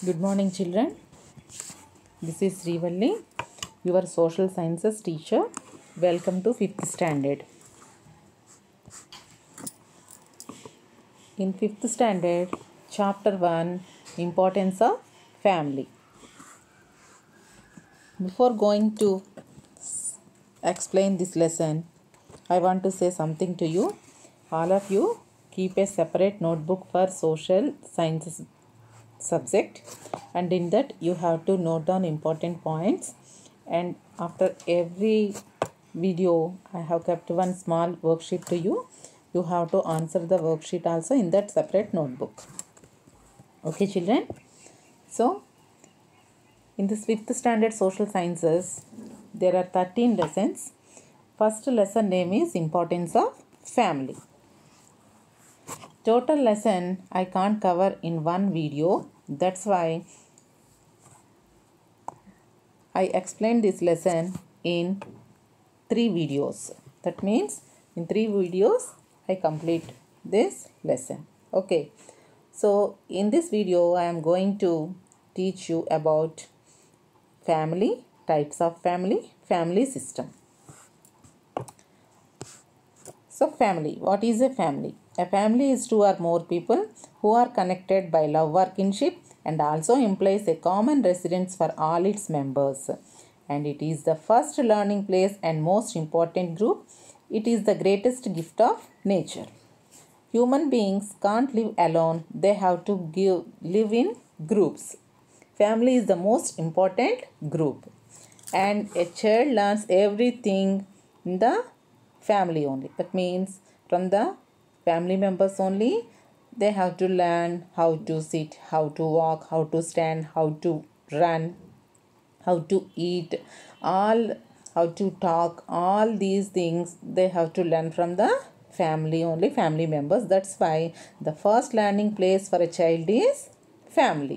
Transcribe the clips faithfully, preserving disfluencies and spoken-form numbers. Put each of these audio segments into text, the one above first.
Good morning, children. This is Srivalli, your social sciences teacher. Welcome to fifth standard. In fifth standard, chapter one, importance of family. Before going to explain this lesson, I want to say something to you. All of you keep a separate notebook for social sciences subject, and in that you have to note down important points, and after every video I have kept one small worksheet to you. You have to answer the worksheet also in that separate notebook. Okay, children? So in this fifth standard social sciences there are thirteen lessons. First lesson name is importance of family. Total lesson I can't cover in one video. That's why I explained this lesson in three videos. That means in three videos I complete this lesson. Okay. So in this video I am going to teach you about family, types of family, family system. So family, what is a family? A family is two or more people who are connected by love or kinship and also implies a common residence for all its members. And it is the first learning place and most important group. It is the greatest gift of nature. Human beings can't live alone. They have to give, live in groups. Family is the most important group. And a child learns everything in the family only. That means from the family members only they have to learn how to sit, how to walk, how to stand, how to run, how to eat, all how to talk. All these things they have to learn from the family only, family members. That's why the first learning place for a child is family.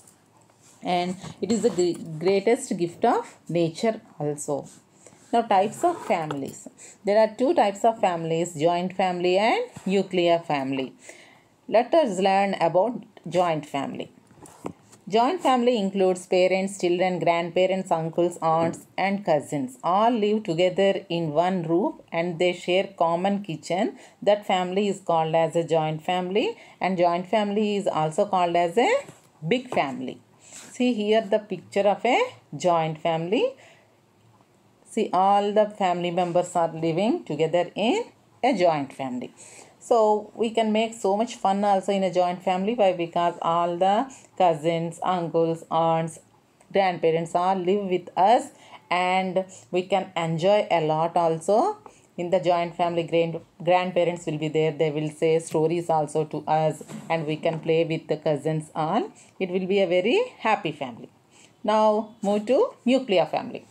And it is the greatest gift of nature also. Now, types of families. There are two types of families, joint family and nuclear family. Let us learn about joint family. Joint family includes parents, children, grandparents, uncles, aunts and cousins. All live together in one roof and they share common kitchen. That family is called as a joint family, and joint family is also called as a big family. See here the picture of a joint family. See, all the family members are living together in a joint family. So we can make so much fun also in a joint family. Why? Because all the cousins, uncles, aunts, grandparents all live with us, and we can enjoy a lot also. In the joint family, grand grandparents will be there. They will say stories also to us, and we can play with the cousins all. It will be a very happy family. Now move to nuclear family.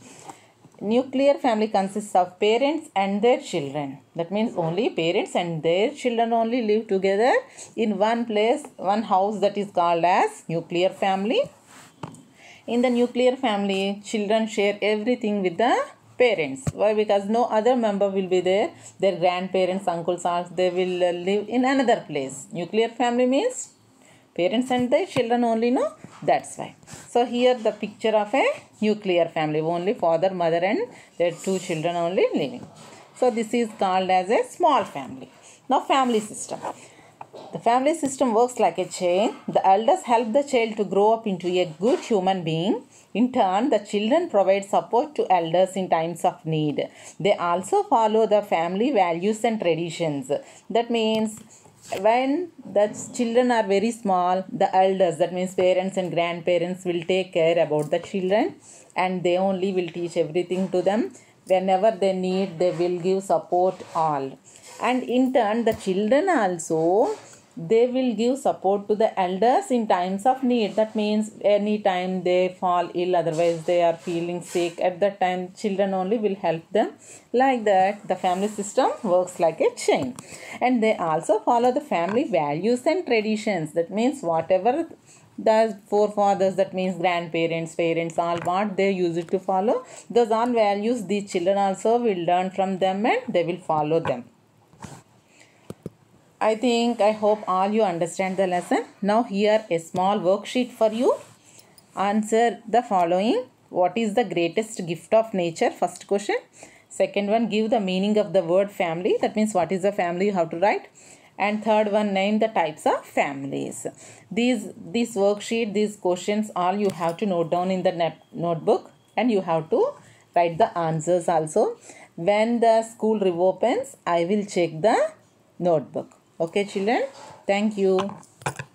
Nuclear family consists of parents and their children. That means only parents and their children only live together in one place, one house. That is called as nuclear family. In the nuclear family, children share everything with the parents. Why? Because no other member will be there. Their grandparents, uncles, aunts, they will live in another place. Nuclear family means parents and their children only, no? That's why. So here the picture of a nuclear family. Only father, mother and their two children only living. So this is called as a small family. Now family system. The family system works like a chain. The elders help the child to grow up into a good human being. In turn, the children provide support to elders in times of need. They also follow the family values and traditions. That means when the children are very small, the elders, that means parents and grandparents, will take care about the children, and they only will teach everything to them. Whenever they need, they will give support all. And in turn, the children also, they will give support to the elders in times of need. That means any time they fall ill, otherwise they are feeling sick, at that time children only will help them. Like that, the family system works like a chain. And they also follow the family values and traditions. That means whatever the forefathers, that means grandparents, parents, all what they used to follow, those all values these children also will learn from them and they will follow them. I think, I hope all you understand the lesson. Now here a small worksheet for you. Answer the following. What is the greatest gift of nature? First question. Second one, give the meaning of the word family. That means what is the family you have to write. And third one, name the types of families. These this worksheet, these questions, all you have to note down in the notebook, and you have to write the answers also. When the school reopens, I will check the notebook. Okay, children. Thank you.